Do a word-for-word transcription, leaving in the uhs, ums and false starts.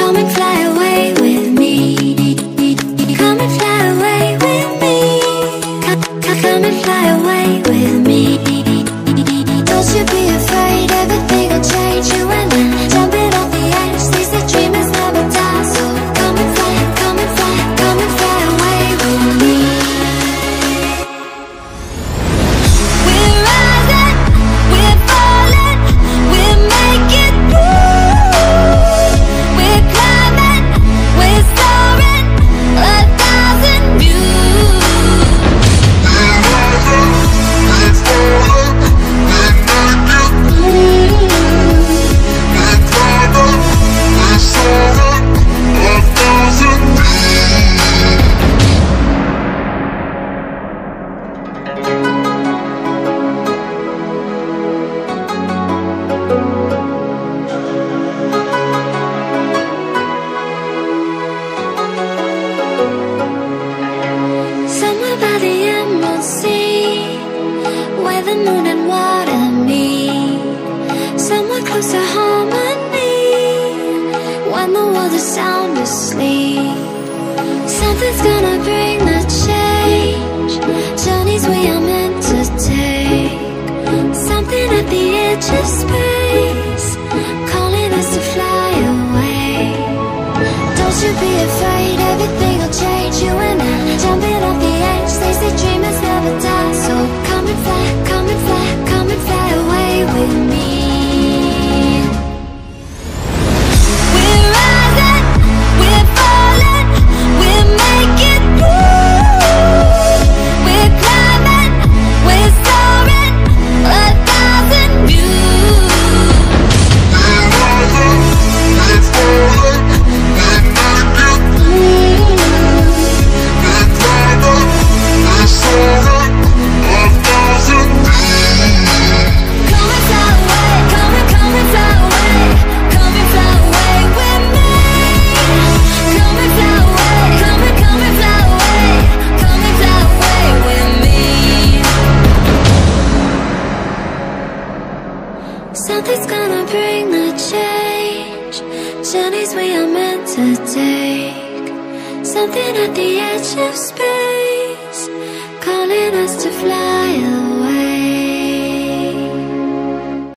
Come and fly away with me. Come and fly away with me. Come, come, come and fly away with me. Don't you be afraid, everything will change. You and I, jumping off the edge. They say dreamers never die. So come and fly, come and fly, come and fly away with me. We're rising, we're falling, we're making moves. We're climbing, we're soaring, a thousand views. We're rising, we're falling, we're making moves. We're climbing, we're soaring, a thousand views. Somewhere by the emerald sea, where the moon and water meet. Somewhere close to harmony, when the world is sound asleep. Something's gonna bring the change, journeys we are meant to take. Something at the edge of space, calling us to fly away. Don't you be afraid, everything will change. You and I, jumping off the edge. They say dreamers never die. So come and fly, come and fly, come and fly away with me. We're rising, we're falling, we're making moves. We're climbing, we're soaring, a thousand views. We're rising, we're falling, we're making moves. We're climbing, we're soaring, a thousand views. Come and fly away, come and come and fly away, come and fly away with me. Come and fly away, come and come and fly away, come and fly away with me. Something's gonna bring the change, journeys we are meant to take. Something at the edge of space.